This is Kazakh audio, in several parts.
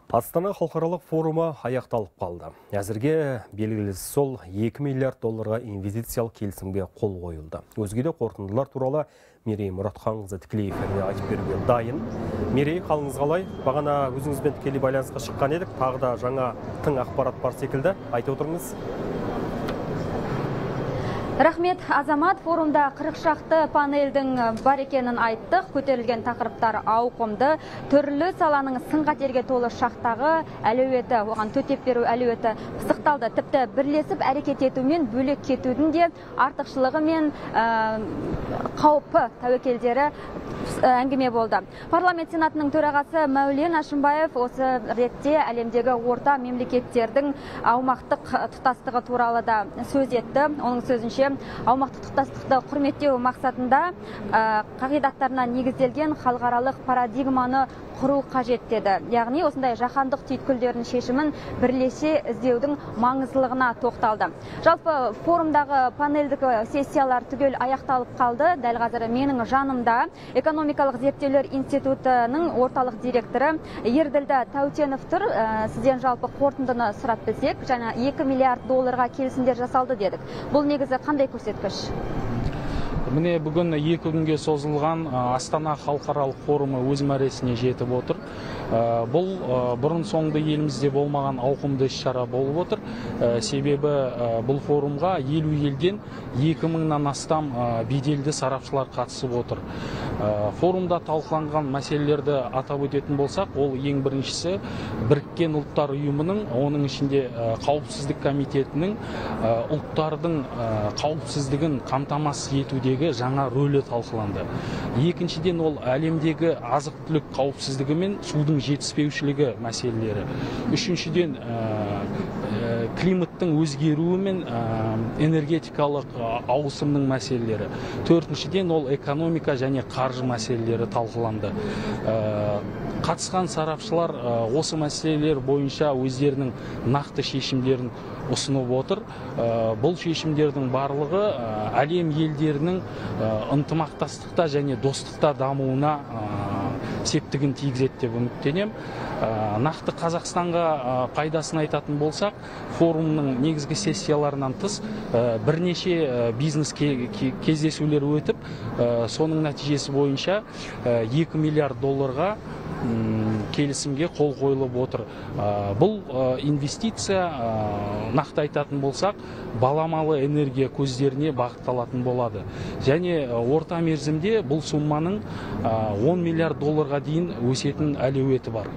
Астана халықаралық форумы аяқталып қалды. Әзірге белгілісі сол 2 миллиард долларға инвестициялық келісімге қол қойылды. Өзге де қорытындылар туралы Мерей Мұратханқызы тікелей эфирде айтып беруге дайын. Мерей, қалыңыз қалай? Бағана өзіңізбен тікелей байланысқа шыққан едік. Тағы да жаңа тың ақпарат бар секілді. Айтып отырыңыз. Рахмет, Азамат. Форумда 40 шақты панельдің бар екенін айттық. Көтерілген тақырыптар ауқымды. Түрлі саланың сын-қатерге толы шақтағы әлеуеті, оған төтеп беру әлеуеті пысықталды. Тіпті бірлесіп әрекет етумен бөлек кетудің де артықшылығы мен қауіпі тәуекелдері әңгіме болды. Парламент Сенатының төрағасы Мәулен Әшімбаев осы ретте әлемдегі орта мемлекеттердің аумақтық тұтастығы туралы да сөз етті. Оның сөзінше аумақтық тұтастықты құрметтеу мақсатында қағидаттарына негізделген халықаралық парадигманы құру қажет деді. Яғни осындай жаһандық түйткілдердің шешімін бірлесе іздеудің маңыздылығына тоқталды. Жалпы форумдағы панельдік сессиялар түгел аяқталып қалды. Дәл қазір менің жанымда экономикалық зерттеулер институтының орталық директоры Ерділді Тәутенов тұр. Сізден жалпы қорытындыны сұрап білсек, жаңа 2 миллиард долларға келісімдер жасалды дедік. Бұл негізі қандай көрсеткіш? Міне бүгін 2 күнге созылған Астана халықаралық форумы өз мәресіне жетіп отыр. Бұл бұрын соңды елімізде болмаған ауқымды іс-шара болып отыр. Себебі бұл форумға 50 елден 2000-нан астам беделді сарапшылар қатысып отыр. Форумда талқыланған мәселелерді атап өтетін болсақ, ол ең біріншісі Біріккен ұлттар ұйымының, оның ішінде қауіпсіздік комитетінің ұлттардың қауіпсіздігін қамтамасыз етудегі жаңа рөлі талқыланды. Екіншіден ол әлемдегі азық-түлік қауіпсіздігі мен судың жетіспеушілігі мәселелері. Үшіншіден климаттың өзгеруі мен энергетикалық ауысымның мәселелері. Төртіншіден ол экономика және қаржы мәселелері талқыланды. Қатысқан сарапшылар осы мәселелер бойынша өздерінің нақты шешімдерін ұсынып отыр. Бұл шешімдердің барлығы әлем елдерінің ынтымақтастықта және достықта дамуына септігін тигізеді деп үміттенем. Нақты Қазақстанға пайдасын айтатын болсақ, форумның негізгі сессияларынан тыс бірнеше бизнес кездесулер өтіп, соның нәтижесі бойынша 2 миллиард долларға келісімге қол қойылып отыр. Бұл инвестиция, нақты айтатын болсақ, баламалы энергия көздеріне бағытталатын болады. Және орта мерзімде бұл сумманың 10 миллиард долларға дейін өсетін әлеуеті бар.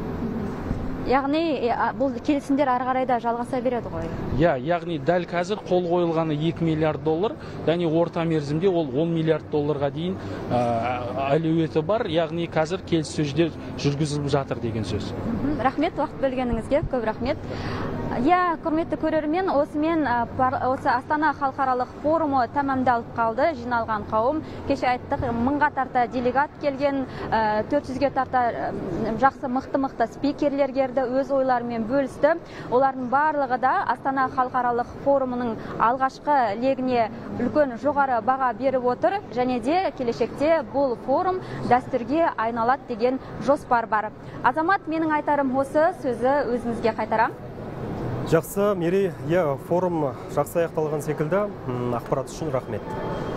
Яғни бұл келісімдер ары қарай да жалғаса береді ғой. Яғни дәл қазір қол қойылғаны 2 миллиард доллар, және орта мерзімде ол 10 миллиард долларға дейін әлеуеті бар. Яғни қазір келіссөздер жүргізіліп жатыр деген сөз. Рахмет, уақыт бөлгеніңізге көп рахмет. Құрметті көрермен, осымен осы Астана халықаралық форумы тәмамдалып қалды. Жиналған қауым, кеше айттық, 1000-ға тарта делегат келген, 400-ге тарта жақсы мықты спикерлер келді, өз ойларымен бөлісті. Олардың барлығы да Астана халықаралық форумының алғашқы легіне үлкен жоғары баға беріп отыр, және де келешекте бұл форум дәстүрге айналады деген жоспар бар. Азамат, менің айтарым осы, сөзі өзіңізге қайтарам. Жақсы, Мерей, форум жақсы аяқталған секілді. Ақпарат үшін рахмет.